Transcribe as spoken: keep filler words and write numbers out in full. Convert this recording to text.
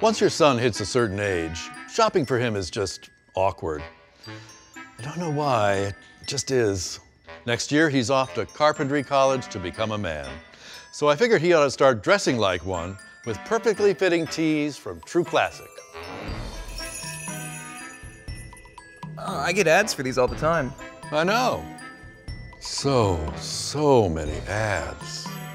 Once your son hits a certain age, shopping for him is just awkward. I don't know why, it just is. Next year, he's off to carpentry college to become a man. So I figured he ought to start dressing like one with perfectly fitting tees from True Classic. Oh, I get ads for these all the time. I know. So, so many ads.